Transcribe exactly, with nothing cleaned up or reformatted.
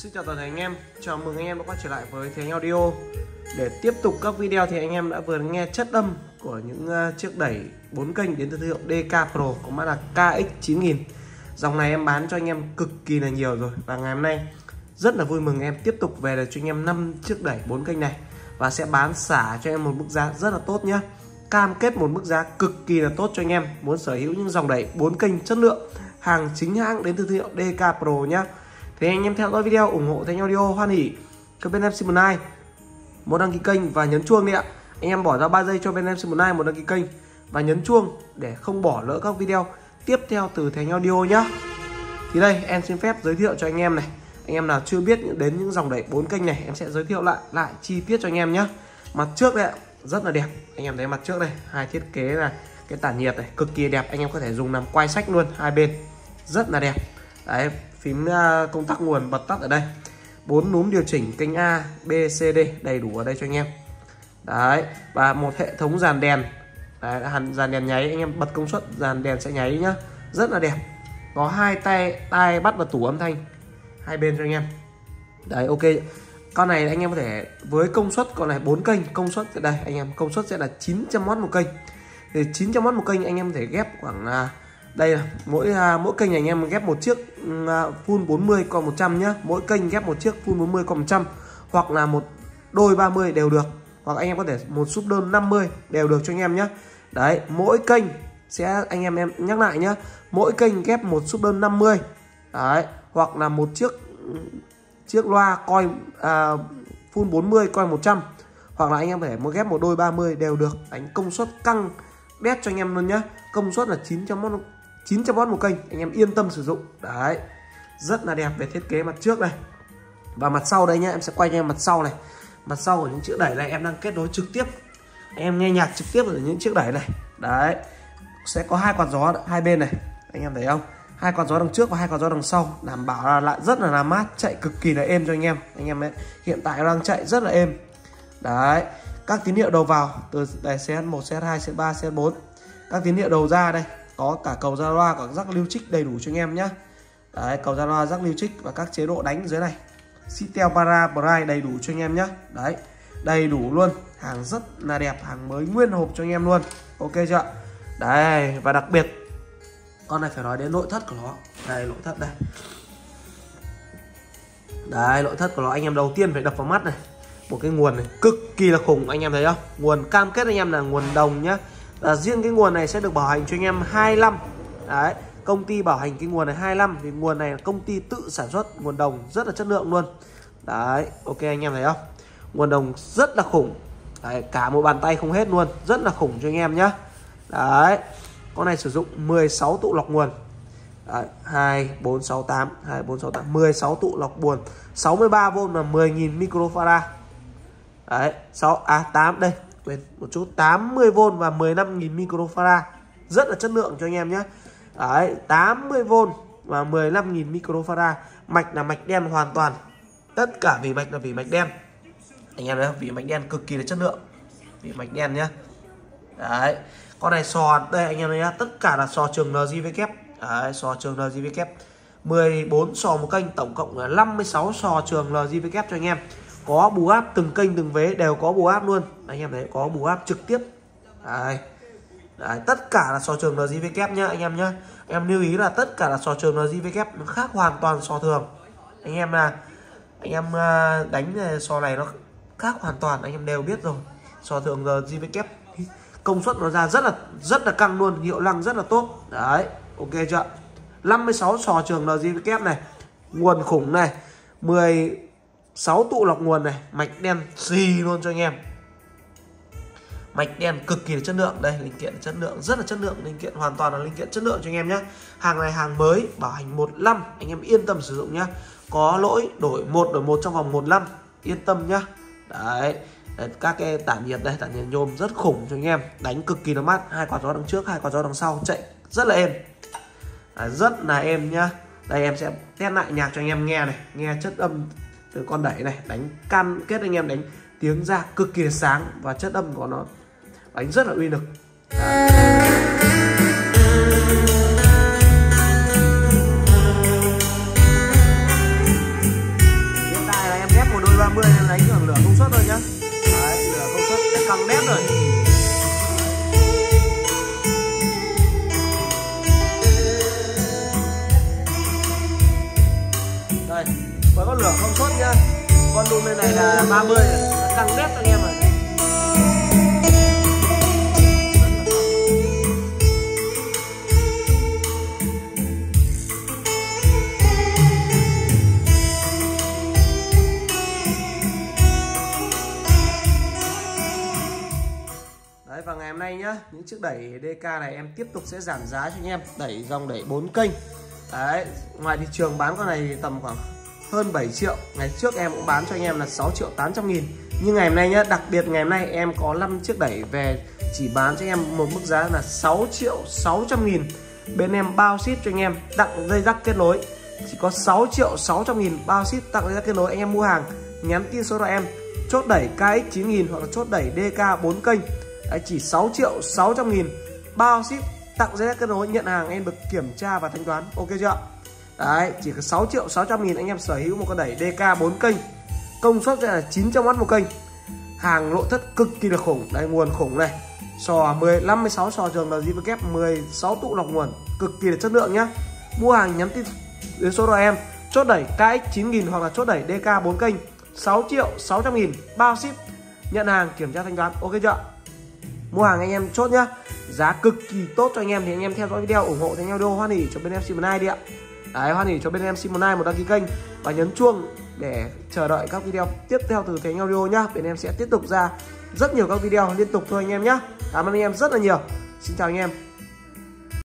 Xin chào toàn thể anh em, chào mừng anh em đã quay trở lại với Thế Anh Audio. Để tiếp tục các video thì anh em đã vừa nghe chất âm của những uh, chiếc đẩy bốn kênh đến từ thương hiệu đê ca Pro có mã là ca ích chín nghìn. Dòng này em bán cho anh em cực kỳ là nhiều rồi, và ngày hôm nay rất là vui mừng em tiếp tục về được cho anh em năm chiếc đẩy bốn kênh này, và sẽ bán xả cho em một mức giá rất là tốt nhé. Cam kết một mức giá cực kỳ là tốt cho anh em muốn sở hữu những dòng đẩy bốn kênh chất lượng, hàng chính hãng đến từ thương hiệu đê ca Pro nhé. Thì anh em theo dõi video ủng hộ Thế Anh Audio hoan hỉ cho bên em xin một like, một đăng ký kênh và nhấn chuông đi ạ. Anh em bỏ ra ba giây cho bên em xin một like, một đăng ký kênh và nhấn chuông để không bỏ lỡ các video tiếp theo từ Thế Anh Audio nhé. Thì đây em xin phép giới thiệu cho anh em này, anh em nào chưa biết đến những dòng đẩy bốn kênh này em sẽ giới thiệu lại lại chi tiết cho anh em nhé. Mặt trước đây ạ, rất là đẹp, anh em thấy mặt trước đây, hai thiết kế là cái tản nhiệt này cực kỳ đẹp, anh em có thể dùng làm quay sách luôn, hai bên rất là đẹp. Đấy, phím uh, công tắc nguồn bật tắt ở đây, bốn núm điều chỉnh kênh A, B, C, D đầy đủ ở đây cho anh em. Đấy, và một hệ thống dàn đèn. Đấy, dàn đèn nháy, anh em bật công suất dàn đèn sẽ nháy nhá, rất là đẹp. Có hai tay tai bắt và tủ âm thanh hai bên cho anh em. Đấy, ok. Con này anh em có thể với công suất, con này bốn kênh, công suất ở đây anh em, công suất sẽ là chín trăm oát một kênh. Thì chín trăm oát một kênh anh em có thể ghép khoảng uh, đây là mỗi uh, mỗi kênh anh em ghép một chiếc uh, full bốn mươi còn một trăm nhá. Mỗi kênh ghép một chiếc full bốn mươi còn một trăm, hoặc là một đôi ba mươi đều được, hoặc anh em có thể một súp đơn năm mươi đều được cho anh em nhé. Đấy, mỗi kênh sẽ anh em em nhắc lại nhá, mỗi kênh ghép một súp đơn năm mươi. Đấy, hoặc là một chiếc chiếc loa coi uh, full bốn mươi coi một trăm, hoặc là anh em phải ghép một đôi ba mươi đều được. Đánh công suất căng đét cho anh em luôn nhá. Công suất là chín trăm oát một kênh, anh em yên tâm sử dụng. Đấy, rất là đẹp về thiết kế mặt trước đây. Và mặt sau đây nhá, em sẽ quay cho em mặt sau này. Mặt sau của những chiếc đẩy này em đang kết nối trực tiếp, em nghe nhạc trực tiếp ở những chiếc đẩy này. Đấy, sẽ có hai quạt gió hai bên này, anh em thấy không? Hai quạt gió đằng trước và hai quạt gió đằng sau, đảm bảo là lại rất là làm mát, chạy cực kỳ là êm cho anh em. Anh em ấy hiện tại đang chạy rất là êm. Đấy, các tín hiệu đầu vào từ đài xê ét một, xê ét hai, xê ét ba, xê ét bốn. Các tín hiệu đầu ra đây có cả cầu ra loa, cả rắc lưu trích đầy đủ cho anh em nhé. Đấy, cầu ra loa, rắc lưu trích và các chế độ đánh dưới này. Sitel Para Bright đầy đủ cho anh em nhé. Đấy, đầy đủ luôn, hàng rất là đẹp, hàng mới nguyên hộp cho anh em luôn. Ok chưa? Đấy, và đặc biệt con này phải nói đến nội thất của nó. Đây, nội thất đây. Đấy, nội thất của nó anh em đầu tiên phải đập vào mắt này, một cái nguồn này cực kỳ là khủng, anh em thấy không? Nguồn cam kết anh em là nguồn đồng nhá. Và riêng cái nguồn này sẽ được bảo hành cho anh em hai năm. Đấy, công ty bảo hành cái nguồn này hai năm, vì nguồn này là công ty tự sản xuất, nguồn đồng rất là chất lượng luôn. Đấy, ok anh em thấy không? Nguồn đồng rất là khủng. Đấy, cả một bàn tay không hết luôn, rất là khủng cho anh em nhá. Đấy, con này sử dụng mười sáu tụ lọc nguồn. Đấy, hai, bốn, sáu, tám, hai, bốn, sáu, tám, mười sáu tụ lọc nguồn, sáu mươi ba vôn và mười nghìn microfarad. Đấy, sáu, à, tám đây, quên một chút, tám mươi vôn và mười lăm nghìn microfarad. Rất là chất lượng cho anh em nhé. Đấy, tám mươi vôn và mười lăm nghìn microfarad. Mạch là mạch đen hoàn toàn. Tất cả vỉ mạch là vỉ mạch đen. Anh em thấy không? Vỉ mạch đen cực kỳ là chất lượng. Vỉ mạch đen nhá. Đấy, con này sò đây anh em thấy nhá, tất cả là sò trường en giê vê kép. Đấy, sò trường en giê vê kép. mười bốn sò một kênh, tổng cộng là năm mươi sáu sò trường en giê vê kép cho anh em. Có bù áp từng kênh từng vế đều có bù áp luôn. Anh em thấy có bù áp trực tiếp. Đấy. Đấy, tất cả là sò trường en giê vê kép nhá anh em nhá. Em lưu ý là tất cả là sò trường en giê vê kép, nó khác hoàn toàn sò thường. Anh em là anh em đánh sò này nó khác hoàn toàn, anh em đều biết rồi. Sò thường en giê vê kép công suất nó ra rất là rất là căng luôn, hiệu năng rất là tốt. Đấy, ok chưa? năm mươi sáu sò trường en giê vê kép này, nguồn khủng này, mười sáu tụ lọc nguồn này, mạch đen xì luôn cho anh em. Mạch đen cực kỳ là chất lượng. Đây, linh kiện chất lượng, rất là chất lượng, linh kiện hoàn toàn là linh kiện chất lượng cho anh em nhé. Hàng này hàng mới, bảo hành một năm, anh em yên tâm sử dụng nhá. Có lỗi đổi một đổi một trong vòng một năm, yên tâm nhá. Đấy, đấy, các cái tản nhiệt đây, tản nhiệt nhôm rất khủng cho anh em, đánh cực kỳ là mát, hai quạt gió đằng trước, hai quạt gió đằng sau, chạy rất là êm. Đấy, rất là êm nhá. Đây em sẽ test lại nhạc cho anh em nghe này, nghe chất âm từ con đẩy này, đánh cam kết anh em đánh tiếng ra cực kỳ là sáng, và chất âm của nó đánh rất là uy lực. Đấy. với con lửa không sốt nhá. Con đun bên này là ba mươi, nó căng đét anh em ạ. Đấy, và ngày hôm nay nhá, những chiếc đẩy đê ca này em tiếp tục sẽ giảm giá cho anh em. Đẩy dòng đẩy bốn kênh. Đấy, ngoài thị trường bán con này tầm khoảng hơn bảy triệu. Ngày trước em cũng bán cho anh em là sáu triệu tám trăm nghìn. Nhưng ngày hôm nay nhá, đặc biệt ngày hôm nay em có năm chiếc đẩy về chỉ bán cho anh em một mức giá là sáu triệu sáu trăm nghìn. Bên em bao ship cho anh em, tặng dây dắt kết nối. Chỉ có sáu triệu sáu trăm nghìn bao ship tặng dây dắt kết nối. Anh em mua hàng nhắn tin số cho em, chốt đẩy ca ích chín nghìn hoặc là chốt đẩy đê ca bốn kênh. Đấy, chỉ sáu triệu sáu trăm nghìn bao ship tặng dây dắt kết nối, nhận hàng em được kiểm tra và thanh toán, ok chưa? Đấy, chỉ có sáu triệu sáu trăm nghìn anh em sở hữu một con đẩy đê ca bốn kênh. Công suất sẽ là chín trăm oát một kênh. Hàng nội thất cực kỳ là khủng. Đây, nguồn khủng này. Sò mười lăm mươi sáu sò trường là giê vê kép, mười sáu tụ lọc nguồn, cực kỳ là chất lượng nhá. Mua hàng nhắn tin đến số của em, chốt đẩy ca ích chín nghìn hoặc là chốt đẩy đê ca bốn kênh, sáu triệu sáu trăm nghìn bao ship, nhận hàng kiểm tra thanh toán, ok chưa? Mua hàng anh em chốt nhá. Giá cực kỳ tốt cho anh em thì anh em theo dõi video ủng hộ Thế Anh Audio, hoan hỉ cho bên em Simon hai đi ạ. Đấy, hoan hỉ cho bên em Simon hai một đăng ký kênh và nhấn chuông để chờ đợi các video tiếp theo từ Thế Anh Audio nhá. Bên em sẽ tiếp tục ra rất nhiều các video liên tục thôi anh em nhá. Cảm ơn anh em rất là nhiều. Xin chào anh em.